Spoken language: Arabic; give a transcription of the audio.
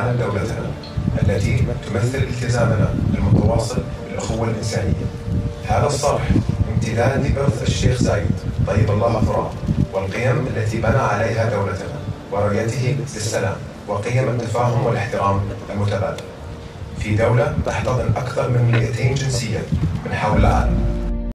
عن دولتنا التي تمثل التزامنا المتواصل بالأخوة الإنسانية. هذا الصرح امتداد لإرث الشيخ زايد طيب الله ثراه والقيم التي بنى عليها دولتنا ورؤيته للسلام وقيم التفاهم والاحترام المتبادل في دولة تحتضن أكثر من 200 جنسية من حول العالم.